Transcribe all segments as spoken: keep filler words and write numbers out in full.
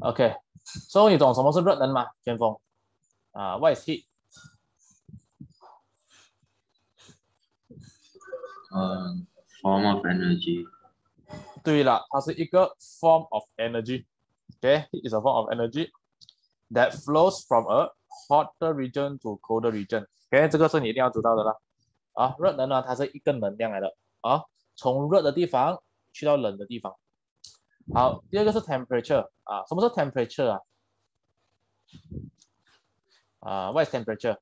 OK， 所、so, 以你懂什么是热能吗？先锋啊、uh, ，What is heat？ 呃、uh,，form of energy。 对了，它是一个 form of energy。OK， it is a form of energy that flows from a hotter region to colder region。OK， 这个是你一定要知道的啦。啊，热能呢，它是一个能量来的啊，从热的地方去到冷的地方。好，第二个是 temperature 啊，什么是 temperature 啊？啊 ，what is temperature？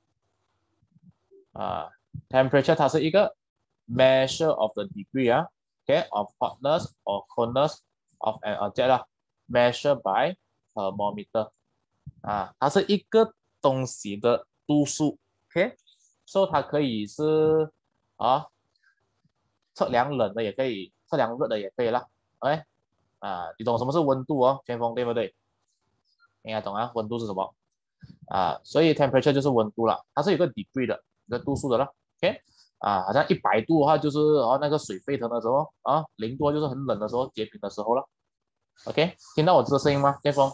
啊 ，temperature 它是一个 measure of the degree 啊 ，OK of hotness or coldness of an object 啦 ，measure by thermometer 啊，它是一个东西的度数 ，OK， 所以它可以是啊测量冷的也可以，测量热的也可以啦，OK 啊，你懂什么是温度哦，先锋对不对？应该懂啊，温度是什么？啊，所以 temperature 就是温度了，它是有个 degree 的，一个度数的了 ，OK， 啊，好像一百度的话就是哦那个水沸腾的时候啊，零度就是很冷的时候，结冰的时候了 ，OK， 听到我这个声音吗？先锋？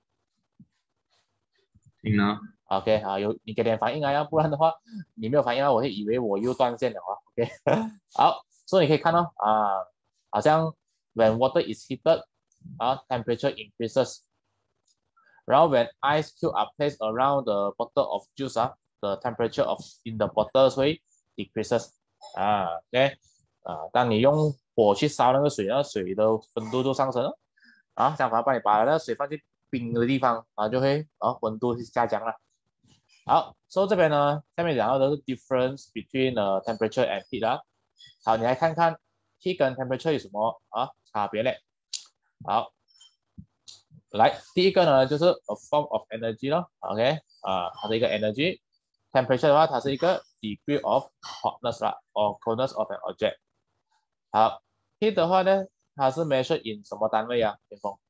听了 ，OK， 啊，有你给点反应啊，要不然的话你没有反应啊，我会以为我又断线了啊 ，OK， 好，所以你可以看到啊，好像 when water is heated，啊 temperature increases。然后 when ice cube are placed around the bottle of juice 啊 the temperature of in the bottle 会 decreases 啊 ，OK 啊，当你用火去烧那个水，那水的温度就上升了啊，相反帮你把那个水放进冰的地方啊，就会啊温度是下降了。好，所、so、以这边呢，下面讲到的是 difference between the temperature and heat 啊。好，你来看看 heat 跟 temperature 有什么啊差别嘞？好。来，第一个呢就是 a form of energy 咯 ，OK 啊，它是一个 energy。temperature 的话，它是一个 degree of hotness 啦，or coldness of an object。好 ，heat 的话呢，它是 measure in 什么单位啊？先锋？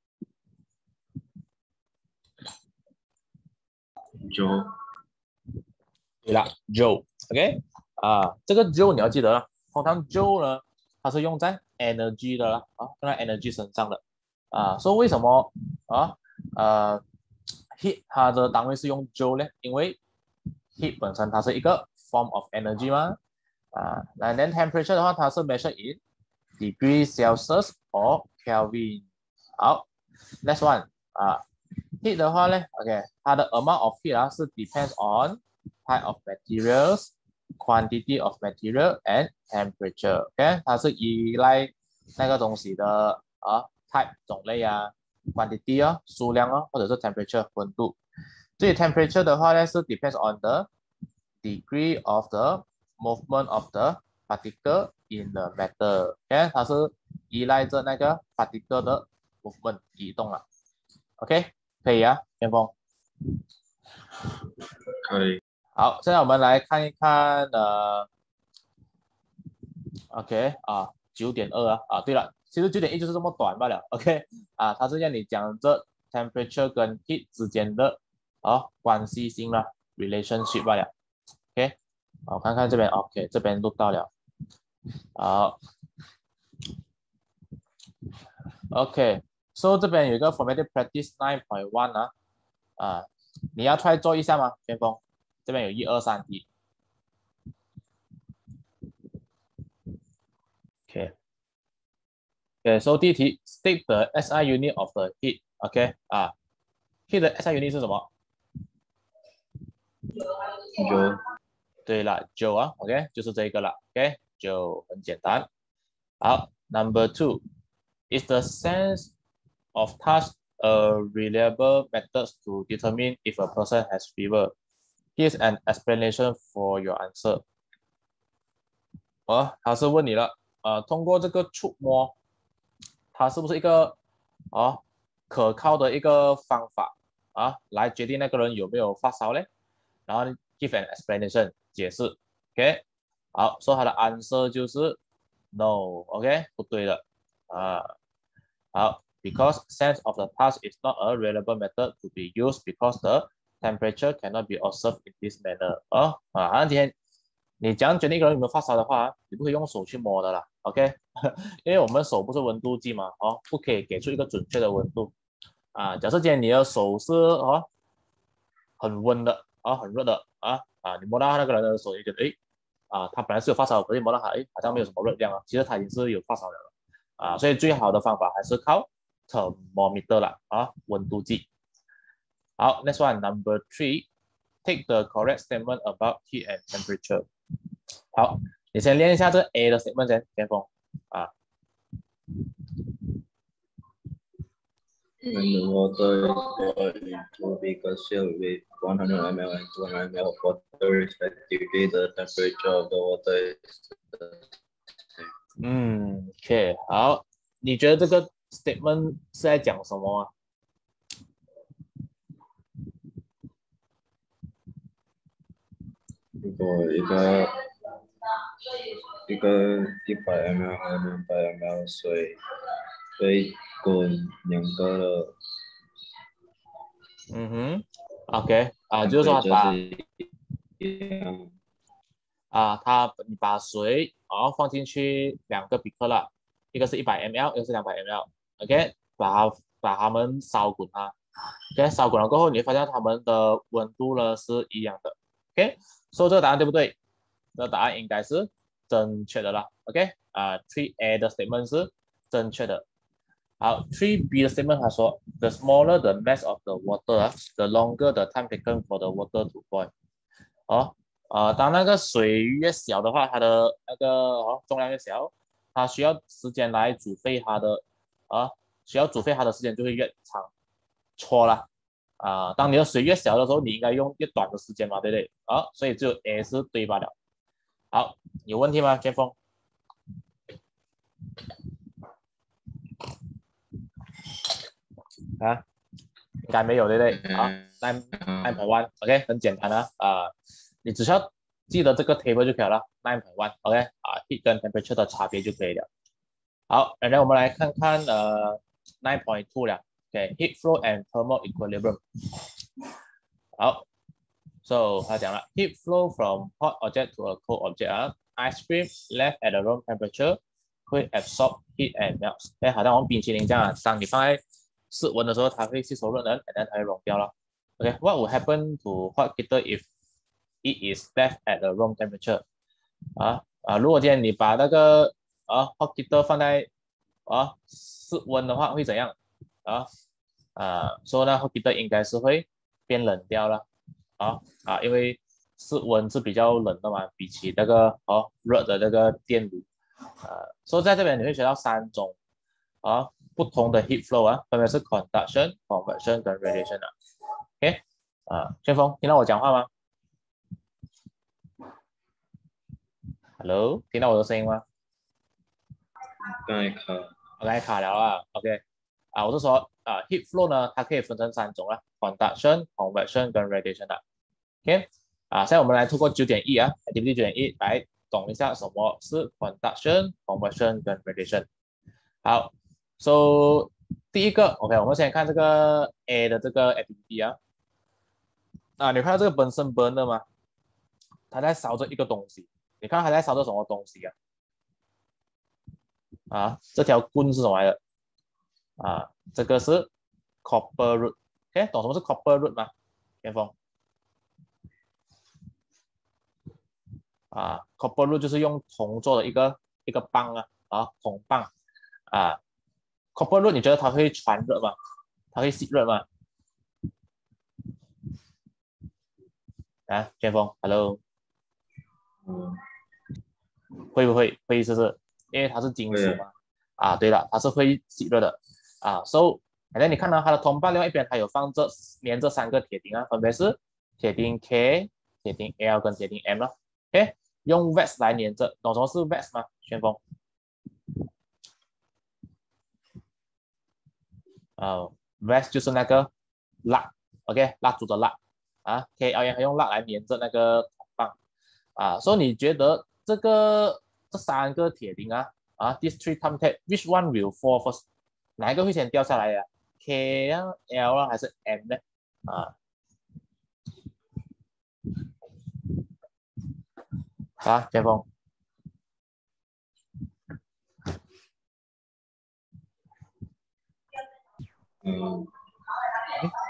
joule。 对了 ，joule，OK 啊，这个 joule 你要记得了，通常 joule 呢，它是用在 energy 的啦，啊，用在 energy 身上的啊，所以为什么啊呃 heat 它的单位是用 joule 呢？因为 heat 本身它是一个 form of energy 嘛，啊，那 then temperature 的话，它是 measure in degree Celsius or Kelvin。好 ，next one 啊，heat 的话呢 ，OK， 它的 amount of heat 啊是 depends on type of materials, quantity of material and temperature。OK， 它是依赖那个东西的啊 type 种类啊 ，quantity 啊数量啊，或者是 temperature 温度。至于 temperature 的话呢，是 depends on the degree of the movement of the particle in the matter。OK， 它是依赖着那个 particle 的 movement 移动了。OK， 可以啊，先锋。 可以。 好，现在我们来看一看呃 ，OK 啊，九点二啊，啊，对了，其实九点一就是这么短罢了 ，OK 啊，它是让你讲这 temperature 跟 heat 之间的啊关系性了 ，relationship 罢了 ，OK， 我看看这边 ，OK， 这边录到了，好 ，OK，so 这边有一个 formative practice nine point one 啊，啊，你要 try 做一下吗，先锋？这边有一二三题。OK， OK， so 第一题 state the S I unit of the heat。OK 啊 ，heat 的 S I unit 是什么 joule。 对了 ，joule 啊 ，OK 就是这个了 ，OK 就很简单。好 ，Number two is the sense of touch a reliable method to determine if a person has fever. Here's an explanation for your answer。哦，他是问你了，呃，通过这个触摸，它是不是一个啊可靠的一个方法啊，来决定那个人有没有发烧呢？然后 give an explanation 解释 ，OK， 好，所以他的 answer 就是 no，OK， 不对的啊，好 ，because sense of the touch is not a reliable method to be used because the temperature cannot be observed in this manner。哦啊，好像今天你讲决定一个人有没有发烧的话，你不可以用手去摸的啦 ，OK， 因为我们手不是温度计嘛，哦，不可以给出一个准确的温度啊，假设今天你的手是哦很温的啊，很热的啊啊，你摸到那个人的手，你觉得诶啊，他本来是有发烧，可是摸到他诶好像没有什么热量啊，其实他已经是有发烧了啊，所以最好的方法还是靠 thermometer 啦啊，温度计。好 ，next one number three。Take the correct statement about heat and temperature。好，你先练一下这 A 的 statement 先，先锋啊。 When the water is boiled in two bigger cells with one hundred milliliters and two hundred milliliters of water respectively, the temperature of the water is the same. 嗯 ，OK， 好，你觉得这个 statement 是在讲什么啊？ 如果一个一个一百 ml 和两百 ml 水会滚两个的嗯哼，OK，啊，就是说 temperature 把是一样。 啊，他你把水然后放进去两个比克了，一个是一百 ml，一个是两百 ml，OK，把它把它们烧滚啊，OK，烧滚了过后，你会发现它们的温度呢是一样的，OK，所以这个答案对不对？这个答案应该是正确的啦，OK，啊，three A 的 statement 是正确的。好 ，three B 的 statement 他说，the smaller the mass of the water，the longer the time taken for the water to boil。哦，呃，当那个水越小的话，它的那个哦重量越小，它需要时间来煮沸它的，啊，需要煮沸它的时间就会越长。错了，啊，当你的水越小的时候，你应该用越短的时间嘛，对不对？啊，所以只有 A 是对罢了。好，有问题吗，剑锋？啊，应该没有，对不对？好，nine nine point one，OK，很简单啊，啊，你只需要记得这个 table 就可以了，nine point one，OK，啊，heat 跟 temperature 的差别就可以了。好，然后我们来看看呃 nine point two 了，OK，heat flow and thermal equilibrium。好，so 他讲了 heat flow from hot object to a cold object 啊，ice cream left at a room temperature 会 absorb heat and melt。哎，好像我们冰淇淋这样啊，当你放在室温的时候，它会吸收热能，然后它会融掉了。OK，what will happen to hot heater if it is left at a room temperature？啊啊，如果今天你把那个啊 hot heater 放在啊室温的话，会怎样？啊啊，所以呢 hot heater 应该是会变冷掉了。啊啊，因为室温是比较冷的嘛，比起那个哦热的那个电炉。啊，所以在这边你会学到三种啊不同的 heat flow 啊，分别是 conduction、convection 跟 radiation 啊。OK，啊，旋风，听到我讲话吗？Hello，听到我的声音吗？ 刚才卡， 我刚才卡了啊。OK，啊，我是说啊，heat flow 呢，它可以分成三种啊 conduction、convection 跟 radiation 的。OK，啊，现在我们来通过九点一啊 ，activity 九点一来懂一下什么是 conduction、convection 跟 radiation。好 ，so 第一个 OK，我们先看这个 A 的这个 activity 啊，啊，你看到这个本身 burner 吗？它在烧着一个东西，你看它在烧着什么东西啊？啊，这条棍是什么来的？啊，这个是 copper root，OK，、懂什么是 copper root 吗？先锋啊，copper root 就是用铜做的一个一个棒啊，啊，铜棒啊，copper root 你觉得它会传热吗？它会吸热吗？啊，先锋，Hello， 嗯， 会不会？会试试，因为它是金属会啊， 嘛。啊，对了，它是会吸热的啊。So，反正你看到它的铜棒另外一边还有放这连着三个铁钉啊，分别是铁钉 K、铁钉 L 跟铁钉 M 了。OK，用 V A S 来连着，懂什么是 V A S 吗？旋风啊，V A S 就是那个蜡 ，OK，蜡烛的蜡啊，K L M 还用蜡来连着那个铜棒啊。所以你觉得这个这三个铁钉啊？啊，these three thumbtack，which one will fall first？哪一个会先掉下来呀、啊、？K 啊，L 啊，还是 M 呢？啊，啊，先锋， 嗯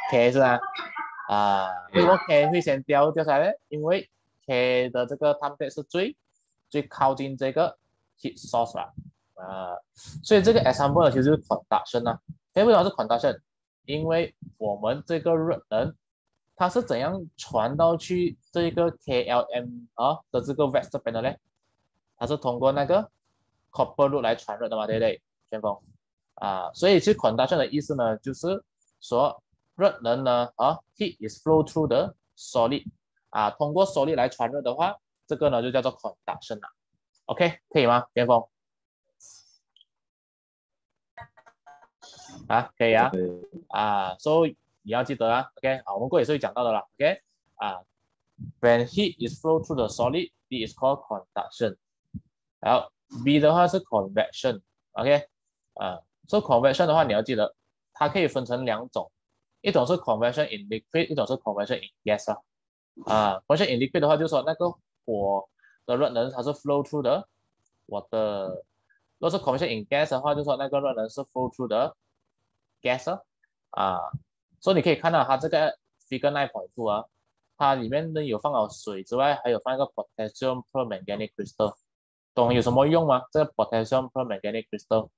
K 是吧？啊，为什么 K 会先掉掉下来呢？因为 K 的这个 time date 是最最靠近这个 heat source 啦，啊，所以这个 example 呢其实就是 conduction 啊。哎，为什么是 conduction？因为我们这个热能它是怎样传到去这个 K L M 啊的这个 vest 这边的呢？它是通过那个 copper root 来传热的嘛，对不对？旋风啊，所以其实 conduction 的意思呢，就是说热能呢啊 heat is flow through the solid 啊，通过 solid 来传热的话，这个呢就叫做 conduction 了。OK， 可以吗？旋风啊，可以啊啊，所以你要记得啊 ，OK 啊，我们过也是会讲到的啦 ，OK 啊，when heat is flow through the solid, it is called conduction。然后 B 的话是 convection，OK 啊，所以 convection 的话你要记得，它可以分成两种，一种是 convection in liquid，一种是 convection in gas 啊。啊，convection in liquid 的话就是说那个火的热能它是 flow through 的，我的，如果是 convection in gas 的话，就是说那个热能是 flow through 的 gas 啊，所以你可以看到它这个 figure nine point two 啊，它里面呢有放了水之外，还有放一个 potassium permanganate crystal。懂有什么用吗？这个 potassium permanganate crystal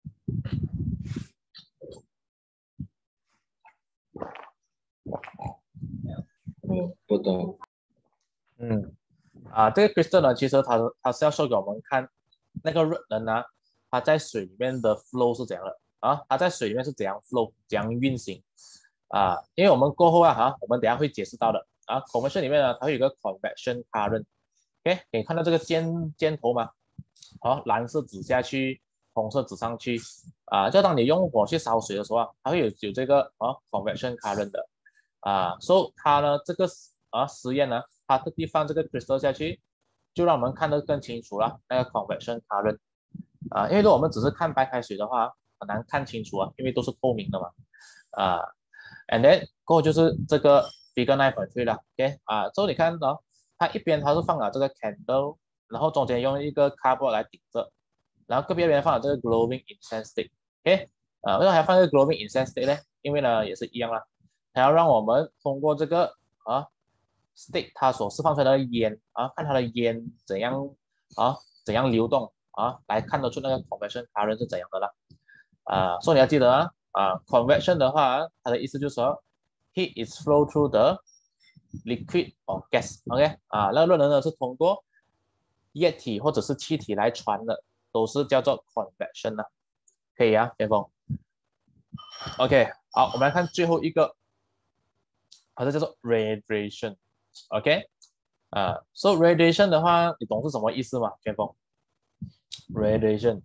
我不懂。 嗯，啊，这个 crystal 呢，其实它它是要说给我们看那个热能啊，它在水里面的 flow 是怎样的啊？它在水里面是怎样 flow，怎样运行啊？因为我们过后啊，哈，我们等下会解释到的啊。convection 里面呢，它会有一个 convection current，OK， 可以看到这个箭箭头吗？好，蓝色指下去，红色指上去啊。就当你用火去烧水的时候啊，它会有有这个啊 convection current 的啊。所以它呢这个啊实验呢，它特地放这个 crystal 下去，就让我们看得更清楚了那个 convection current 啊。因为如果我们只是看白开水的话，很难看清楚啊，因为都是透明的嘛啊。And then 过后就是这个 figure nine point three 了 ，OK 啊。之后你看到它一边它是放了这个 candle。然后中间用一个 cardboard 来顶着，然后隔壁那边放了这个 glowing incense stick，OK， 啊，为什么还要放这个 glowing incense stick 呢？因为呢也是一样啦，它要让我们通过这个啊 stick 它所释放出来的烟啊，看它的烟怎样啊怎样流动啊，来看得出那个 convection current 是怎样的啦。啊，所以你要记得啊，啊 convection 的话，它的意思就是说 heat is flow through the liquid or gas，OK， 啊，那热能呢是通过液体或者是气体来传的，都是叫做 convection 啊，可以啊，边锋。OK， 好，我们来看最后一个，好，这叫做 radiation。OK， 啊 ，so radiation 的话，你懂是什么意思吗？边锋 ？radiation，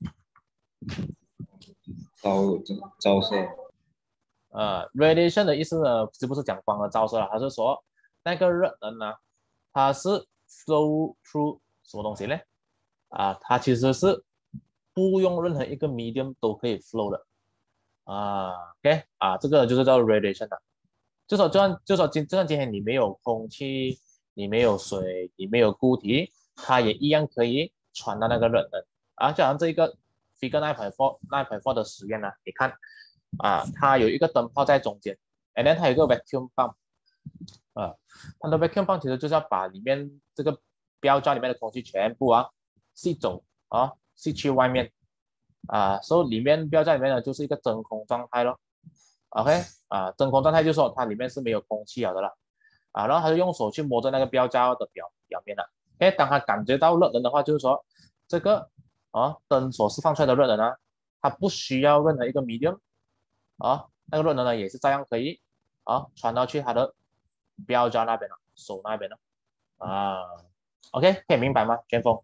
照照射。 呃，radiation 的意思呢，是不是讲光的照射了？还是说那个热能呢，它是 flow through 什么东西呢？啊，它其实是不用任何一个 medium 都可以 flow 的啊。OK， 啊，这个就是叫 radiation 的。就说就算就说今就算今天你没有空气，你没有水，你没有固体，它也一样可以传到那个热能啊。就好像这一个 figure nine point four nine point four 的实验呢，你看啊，它有一个灯泡在中间 ，and then 它有一个 vacuum pump 啊，它的 vacuum pump 其实就是要把里面这个标罩里面的空气全部啊吸走啊，吸去外面啊，所以里面标罩里面呢就是一个真空状态咯。OK 啊，真空状态就是说它里面是没有空气了的啦啊，然后他就用手去摸着那个标罩的表表面了。OK，当他感觉到热能的话，就是说这个啊灯所释放出来的热能呢，它不需要任何一个 medium 啊，那个热能呢也是照样可以啊传到去它的标罩那边了，手那边了啊。OK， 可以明白吗？旋风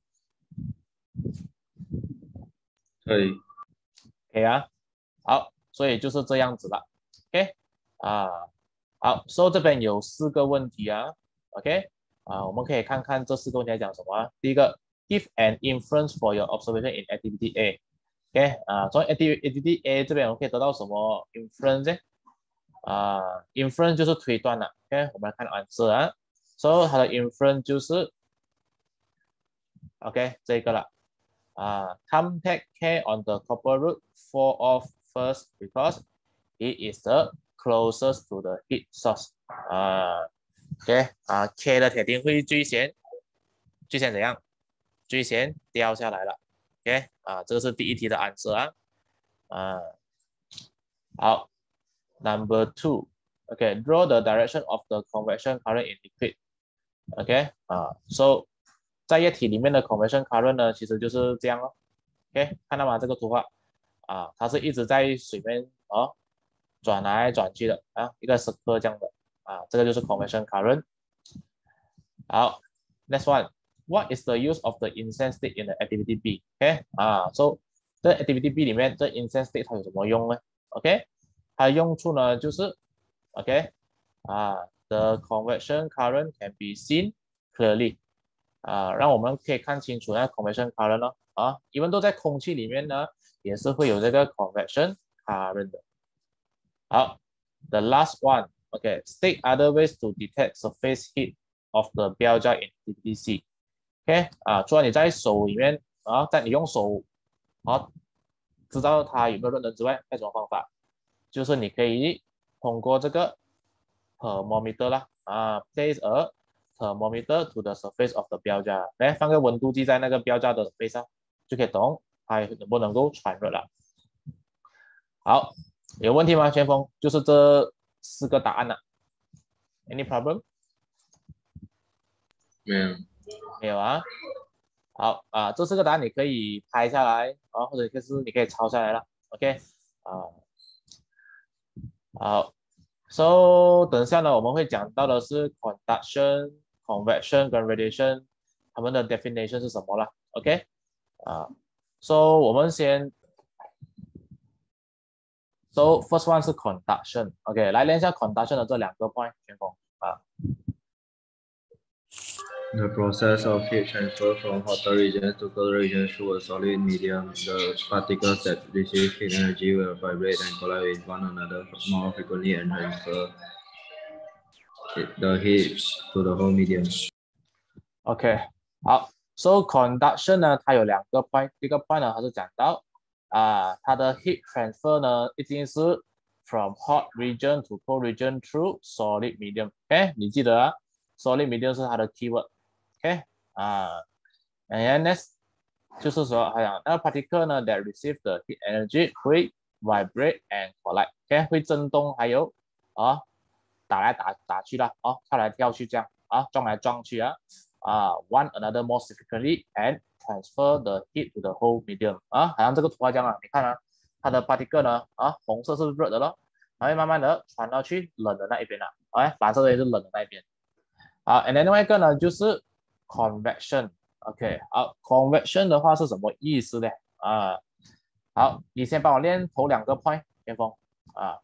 可以。 可以啊。好，所以就是这样子了。OK 啊，好，所以这边有四个问题啊。OK 啊，我们可以看看这四个问题在讲什么啊。第一个 ，give an inference for your observation in activity A。OK 啊，从 activity A 这边我们可以得到什么 inference 呢？啊，inference 就是推断了。OK， 我们来看 answer 啊。所以它的 inference 就是 OK 这个了。啊 ，Tom take care on the copper root fall off first because it is the closest to the heat source 啊 ，OK 啊 ，K 的铁定会最先最先怎样？最先掉下来了 ，OK 啊，这个是第一题的 answer 啊，啊，好 ，Number two，OK，draw、okay, the direction of the convection current in liquid，OK、okay, 啊 ，so 在液体里面的 convection current 呢，其实就是这样哦 ，OK， 看到吗？这个图画啊，它是一直在水面哦转来转去的啊，一个 circle 这样的啊，这个就是 convection current。好 ，next one，what is the use of the incense stick in the activity B？OK， 啊 ，so 这 activity B 里面这 incense stick 它有什么用呢 ？OK， 它的用处呢就是 OK 啊 ，the convection current can be seen clearly 啊，让我们可以看清楚那 convection current 咯啊，因为都在空气里面呢，也是会有这个 convection current 的。好 ，the last one，OK，state、okay, other ways to detect surface heat of the 标价 in activity C。OK 啊，除了你在手里面啊，在你用手啊知道它有没有热能之外，还有什么方法？就是你可以通过这个 thermometer 啦啊 ，place a thermometer to the surface of the 标价，来放个温度计在那个标价的 face 上，就可以懂它能不能够传热了。好，有问题吗？前锋，就是这四个答案了。Any problem？ 没有， 没有啊。好啊，这四个答案你可以拍下来啊，或者就是你可以抄下来了。OK 啊，好 ，So 等下呢，我们会讲到的是 conduction、convection 跟 radiation 它们的 definition 是什么了。OK 啊 ，So 我们先 ，So first one 是 conduction。OK， 来练一下 conduction 的这两个 point， 前锋啊。 The process of heat transfer from hotter regions to colder regions through a solid medium. The particles that receive heat energy will vibrate and collide with one another more frequently and transfer the heat to the whole medium. OK， 好 ，So conduction 呢，它有两个 point， 第一个 point 呢，它是讲到啊，它的 heat transfer 呢，一定是 from hot region to cold region through solid medium。OK， 你记得啊 ，solid medium 是它的 keyword。OK， 啊 ，and next 就是说，还有那个 particle 呢 that receive the heat energy 会 vibrate and collide。OK， 会震动，还有啊，打来打打去啦，啊，跳来跳去这样啊，撞来撞去啊。啊、uh, ，one another more significantly and transfer the heat to the whole medium 啊，好像这个图画这样啊，你看啊，它的 particle 呢，啊，红色是热的咯，然后慢慢的传到去冷的那一边了，哎，蓝色的也是冷的那一边。啊 ，and then 另外一个呢就是 convection，OK， 好 ，convection 的话是什么意思呢？啊，好，你先帮我练头两个 point， 先锋啊。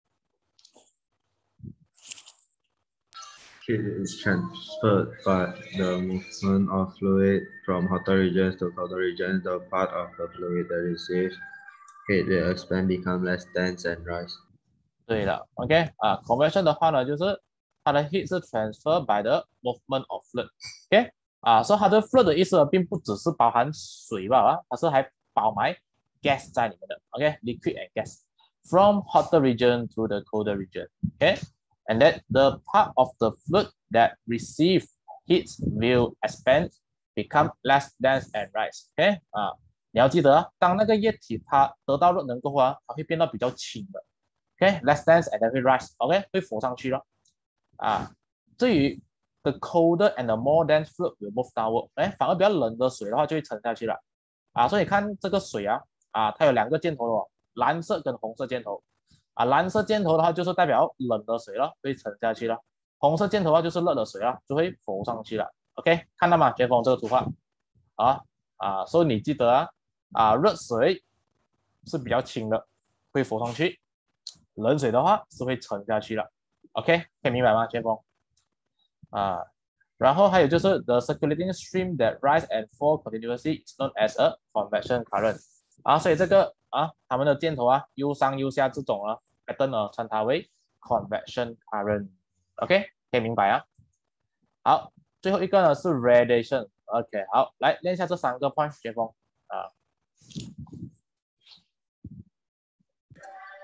Heat is transferred by the movement of fluid from hotter regions to colder regions. The part of the fluid that receives heat will expand, become less dense, and rise. 对的 ，OK 啊 ，convection 的话呢，就是它的 heat 是 transfer by the movement of fluid，OK 啊，所以它的 fluid 的意思呢，并不只是包含水吧啊，它是还包埋 gas 在里面的 ，OK，liquid、okay? and gas from hotter region to the colder region，OK，and、okay? that the part of the fluid that receive heat will expand, become less dense and rise，OK 啊，你要记得啊，当那个液体它得到热能过后啊，它会变得比较轻的。OK， less dense and then 会 rise，OK， 会浮上去了。啊，至于 the colder and the more dense fluid will move downward， 哎，反而比较冷的水的话就会沉下去了。啊，所以你看这个水啊，啊，它有两个箭头哦，蓝色跟红色箭头。啊，蓝色箭头的话就是代表冷的水了，会沉下去了。红色箭头的话就是热的水啊，就会浮上去了。OK， 看到吗？杰峰这个图画。啊啊，所以你记得啊，啊，热水是比较轻的，会浮上去。冷水的话是会沉下去了 ，OK， 可以明白吗，前锋？啊，然后还有就是 the circulating stream that rise and fall continuously is known as a convection current。啊，所以这个啊，他们的箭头啊，右上右下这种啊 pattern 呢，称它为 convection current。OK， 可以明白啊？好，最后一个呢是 radiation。OK， 好，来练一下这三个 point， 前锋啊。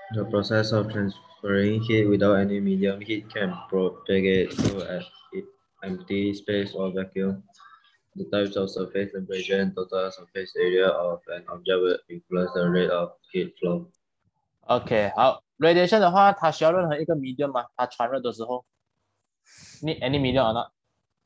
The process of transferring heat without any medium heat can propagate through an empty space or vacuum. The types of surface temperature and total surface area of an object will influence the rate of heat flow. OK，好，radiation 的话，它需要任何一个 medium 吗？它传热的时候，need any medium or not？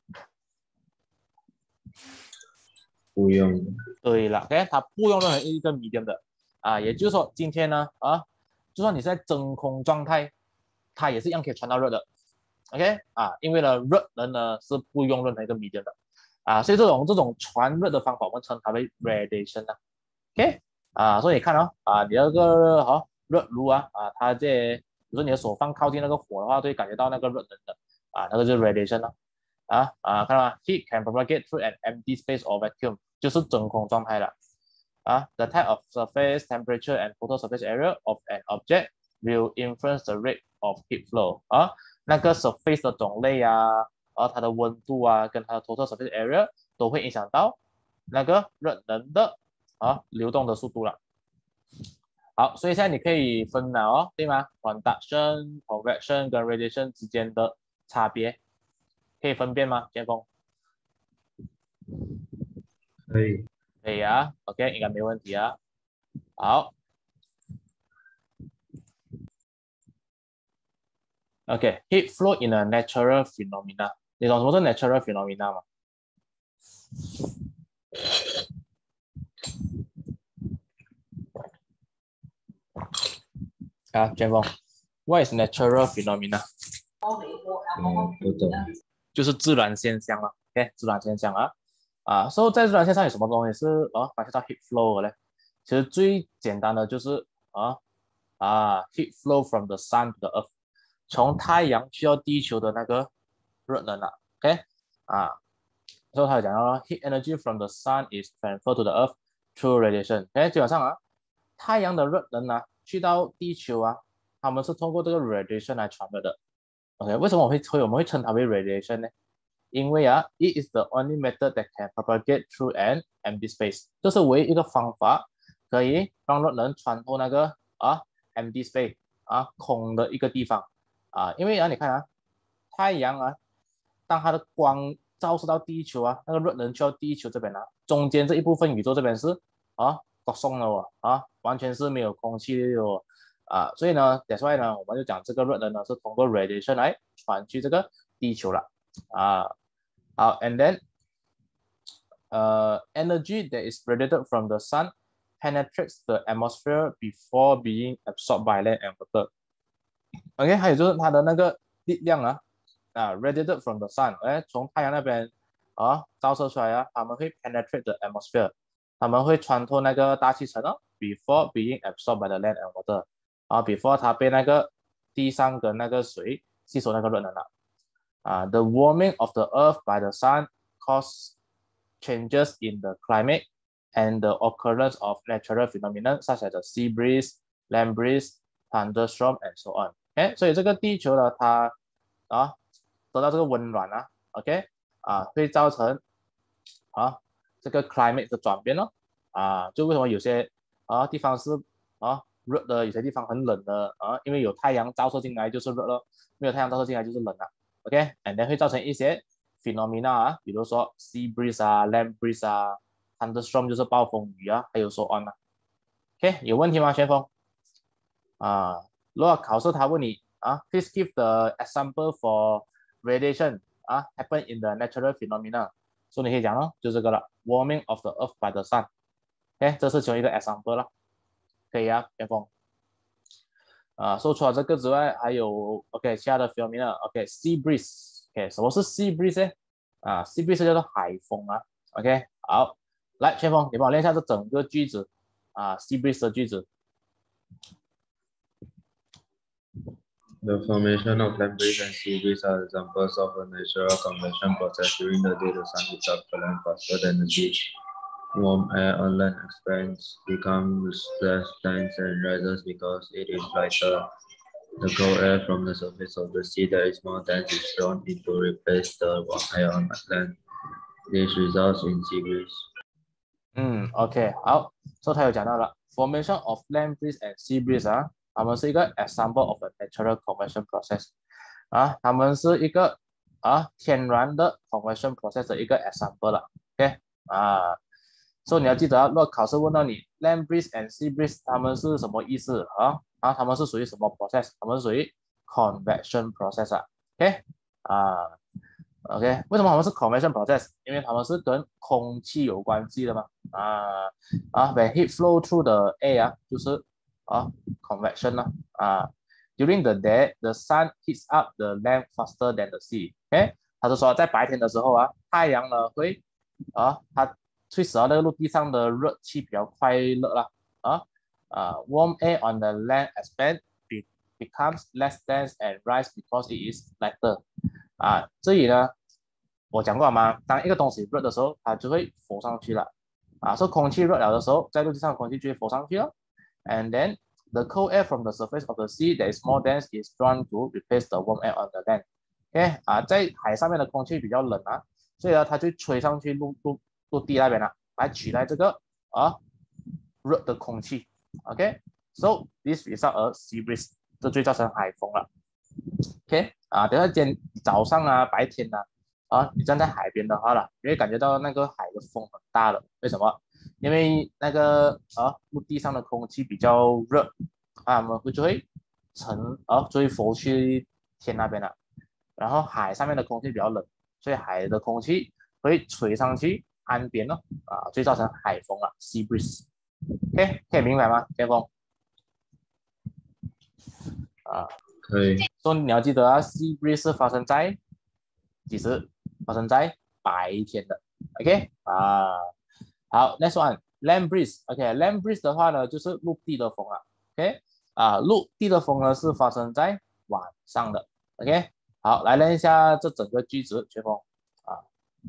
不用。 对了 ，OK，它不用任何一个 medium 的啊，也就是说，今天呢，啊，就算你是在真空状态，它也是一样可以传到热的 ，OK，啊，因为呢，热能呢是不用任何一个 medium 的啊，所以这种这种传热的方法，我们称它为 radiation 啊 ，OK，啊，所以你看哦，啊，你那个好、哦、热炉啊，啊，它这比如说你的手放靠近那个火的话，会感觉到那个热能的啊，那个就是 radiation 啊，啊啊，看到吗 ？Heat can propagate through an empty space or vacuum， 就是真空状态了。啊 the type of surface temperature and total surface area of an object will influence the rate of heat flow 啊，那个 surface 的种类啊，然后它的温度啊，跟它的 total surface area 都会影响到那个热能的啊流动的速度了。好，所以现在你可以分了哦，对吗 ？Conduction、convection 跟 radiation 之间的差别可以分辨吗？剑锋？ 可以。 可以啊 ，OK， 应该没问题啊。好。OK, heat flow in a natural phenomena. 你懂什么是 natural phenomena 吗？啊，卷风 ，What is natural phenomena？ 嗯，不懂。 就是自然现象了。OK， 自然现象啊。啊，所以在自然现象有什么东西是哦发现到 heat flow 的嘞？其实最简单的就是啊啊 heat flow from the sun to the earth， 从太阳去到地球的那个热能啊。OK， 啊，所以他讲到 heat energy from the sun is transferred to the earth through radiation。OK， 基本上啊，太阳的热能啊去到地球啊，他们是通过这个 radiation 来传热的。OK， 为什么我会会我们会称它为 radiation 呢？因为啊 ，it is the only method that can propagate through an empty space， 这是唯一一个方法可以让热能穿透那个啊 empty space 啊空的一个地方啊，因为啊你看啊，太阳啊，当它的光照射到地球啊，那个热能去到地球这边啊，中间这一部分宇宙这边是啊都送了哦啊，完全是没有空气的哦啊，所以呢，that's why 呢，我们就讲这个热能呢是通过 radiation 来传去这个地球了啊。好 ，and then 呃、uh, energy that is radiated from the sun penetrates the atmosphere before being absorbed by land and water。OK， 还有就是它的那个力量啊啊 radiated from the sun， 哎，从太阳那边啊照射出来啊，它们会 penetrate the atmosphere， 它们会穿透那个大气层哦 ，before being absorbed by the land and water， 啊 ，before 它被那个地上跟那个水吸收那个热能了。啊 ，the warming of the earth by the sun cause changes in the climate and the occurrence of natural phenomena such as the sea breeze, land breeze, thunderstorm, and so on。哎，所以这个地球呢，它啊得到这个温暖啊 ，OK 啊，会造成啊这个 climate 的转变咯啊，就为什么有些啊地方是啊热的，有些地方很冷的啊，因为有太阳照射进来就是热了，没有太阳照射进来就是冷了 ，OK，and then 会造成一些 phenomena 啊，比如说 sea breeze 啊、land breeze 啊、thunderstorm 就是暴风雨啊，还有 so on 啊 ，OK， 有问题吗，旋风？啊，如果考试他问你啊 ，please give the example for radiation 啊 happen in the natural phenomena， 所以你可以讲咯，就这个了 ，warming of the earth by the sun，OK， 这是其中一个 example 了，可以啊，旋风。啊，说除了这个之外，还有 OK 其他的 phenomena，OK，sea breeze，OK，什么是 sea breeze 呢？啊，sea breeze 叫做海风啊，OK，好，来，旋风，你帮我练一下这整个句子啊，sea breeze 的句子。 The formation of land breeze and sea breeze are examples of a natural convection process. During the day, the sun heats up the land faster than the sea. Warm air on land expands, becomes less dense and rises because it is lighter. The cold air from the surface of the sea that is more dense is drawn in to replace the warm air on land. This results in sea breeze. 嗯 ，OK，好，所以他有讲到了 formation of land breeze and sea breeze 啊， 它们是一个 example of a natural convection process 啊，它们是一个啊天然的 convection process 的一个 example 了 ，OK 啊，所以你要记得啊，如果考试问到你 land breeze and sea breeze 它们是什么意思啊？啊，它们是属于什么 process？ 它们是属于 convection process 啊 ，OK 啊。OK， 为什么他们是 convection process？ 因为他们是跟空气有关系的嘛。啊啊 ，when heat flow through the air 啊，就是啊 convection 呢啊。During the day, the sun heats up the land faster than the sea. OK， 他是说在白天的时候啊，太阳呢会啊，它会使到那个陆地上的热气比较快热啦。啊啊 ，warm air on the land expand becomes less dense and rise because it is lighter。啊，这里呢，我讲过了吗？当一个东西热的时候，它就会浮上去了。啊，所以空气热了的时候，在陆地上的空气就会浮上去了。And then the cold air from the surface of the sea that is more dense is drawn to replace the warm air on the land. OK， 啊，在海上面的空气比较冷啊，所以呢，它就吹上去陆陆陆地那边了，来取代这个啊热的空气。OK，so this result a sea breeze， 这就造成海风了。OK， 啊，等下今天早上啊，白天啊，啊，你站在海边的话了，你会感觉到那个海的风很大了。为什么？因为那个啊，陆地上的空气比较热啊，我们会就会沉啊，就会浮去天那边了。然后海上面的空气比较冷，所以海的空气会吹上去岸边咯，啊，就造成海风了 ，sea breeze。OK， 可以明白吗？天风？啊。 可以。 所以你要记得啊 ，sea breeze 是发生在几时？发生在白天的 ，OK 啊。好 ，next one，land breeze，OK，land breeze 的话呢，就是陆地的风啊 ，OK 啊，陆地的风呢是发生在晚上的 ，OK。好，来练一下这整个句子，学风啊。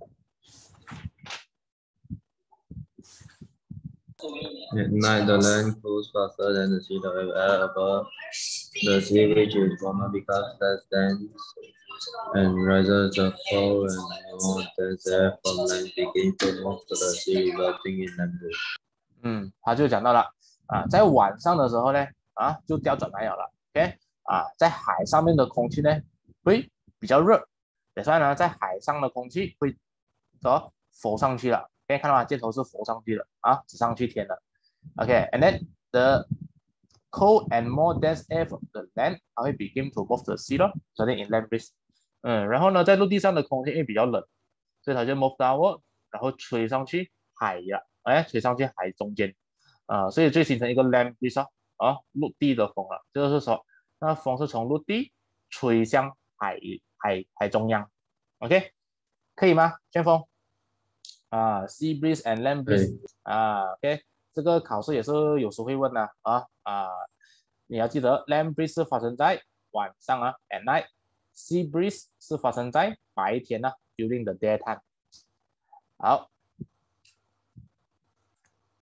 At night, the land cools faster than the sea. The air above the sea, which is warmer, becomes less dense and rises. The cold and more dense air from land begins to move to the sea, resulting in land breeze. 嗯，他就讲到了啊，在晚上的时候呢，啊，就调转来了 ，OK， 啊，在海上面的空气呢会比较热，所以呢，在海上的空气会哦浮上去了，可以看到吗？箭头是浮上去了啊，指上去天了 ，OK，and then the cold and more dense air from the land 它会 begin to move to the sea 咯，所以 in land breeze， 嗯，然后呢，在陆地上的空气因为比较冷，所以它就 move downward， 然后吹上去海呀。哎，吹上去海中间，啊、呃，所以就形成一个 land breeze 啊，陆地的风了，就是说，那风是从陆地吹向海海海中央 ，OK， 可以吗？旋风啊 ，sea breeze and land breeze 啊 ，OK， 这个考试也是有时会问的啊啊，你要记得 land breeze 是发生在晚上啊 ，at night，sea breeze 是发生在白天啊 ，during the daytime。好。